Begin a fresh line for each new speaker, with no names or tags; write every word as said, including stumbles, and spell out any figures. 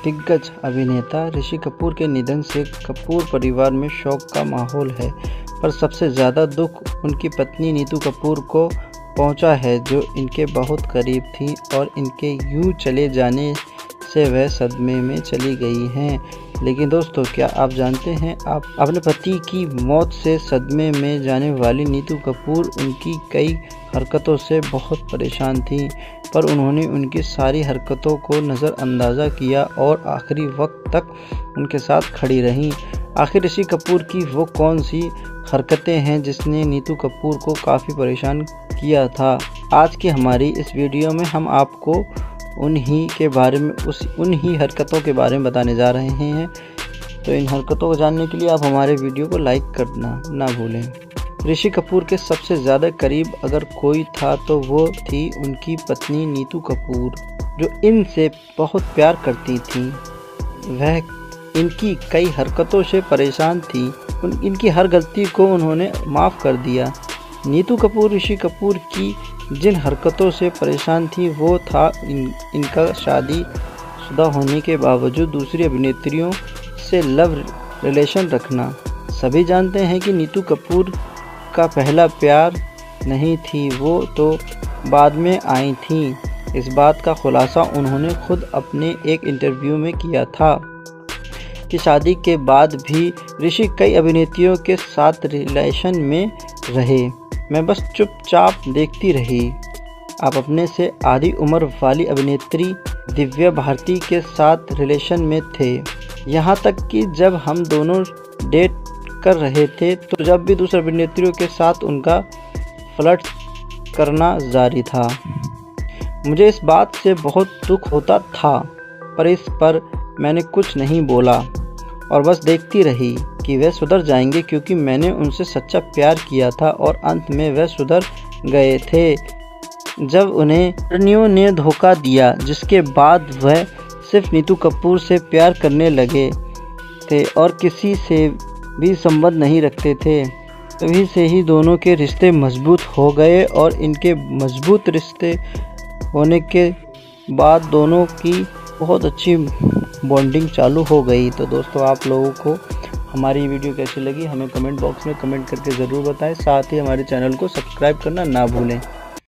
दिग्गज अभिनेता ऋषि कपूर के निधन से कपूर परिवार में शोक का माहौल है, पर सबसे ज़्यादा दुख उनकी पत्नी नीतू कपूर को पहुंचा है, जो इनके बहुत करीब थी और इनके यूं चले जाने से वह सदमे में चली गई हैं। लेकिन दोस्तों, क्या आप जानते हैं, आप अपने पति की मौत से सदमे में जाने वाली नीतू कपूर उनकी कई हरकतों से बहुत परेशान थीं, पर उन्होंने उनकी सारी हरकतों को नज़रअंदाज़ किया और आखिरी वक्त तक उनके साथ खड़ी रहीं। आखिर ऋषि कपूर की वो कौन सी हरकतें हैं जिसने नीतू कपूर को काफ़ी परेशान किया था? आज की हमारी इस वीडियो में हम आपको उन्हीं के बारे में उस उन्हीं हरकतों के बारे में बताने जा रहे हैं। तो इन हरकतों को जानने के लिए आप हमारे वीडियो को लाइक करना ना भूलें। ऋषि कपूर के सबसे ज़्यादा करीब अगर कोई था तो वो थी उनकी पत्नी नीतू कपूर, जो इनसे बहुत प्यार करती थी। वह इनकी कई हरकतों से परेशान थी, उन इनकी हर गलती को उन्होंने माफ़ कर दिया। नीतू कपूर ऋषि कपूर की जिन हरकतों से परेशान थी वो था इन, इनका शादी शुदा होने के बावजूद दूसरी अभिनेत्रियों से लव रिलेशन रखना। सभी जानते हैं कि नीतू कपूर का पहला प्यार नहीं थी, वो तो बाद में आई थी। इस बात का खुलासा उन्होंने खुद अपने एक इंटरव्यू में किया था कि शादी के बाद भी ऋषि कई अभिनेत्रियों के साथ रिलेशन में रहे, मैं बस चुपचाप देखती रही। आप अपने से आधी उम्र वाली अभिनेत्री दिव्या भारती के साथ रिलेशन में थे, यहाँ तक कि जब हम दोनों डेट कर रहे थे तो जब भी दूसरे अभिनेत्रियों के साथ उनका फ्लर्ट करना जारी था। मुझे इस बात से बहुत दुख होता था, पर इस पर मैंने कुछ नहीं बोला और बस देखती रही कि वे सुधर जाएंगे, क्योंकि मैंने उनसे सच्चा प्यार किया था और अंत में वे सुधर गए थे। जब उन्हें प्रणियों ने धोखा दिया, जिसके बाद वह सिर्फ नीतू कपूर से प्यार करने लगे थे और किसी से भी संबंध नहीं रखते थे, तभी से ही दोनों के रिश्ते मजबूत हो गए और इनके मजबूत रिश्ते होने के बाद दोनों की बहुत अच्छी बॉन्डिंग चालू हो गई। तो दोस्तों, आप लोगों को हमारी वीडियो कैसी लगी हमें कमेंट बॉक्स में कमेंट करके ज़रूर बताएं। साथ ही हमारे चैनल को सब्सक्राइब करना ना भूलें।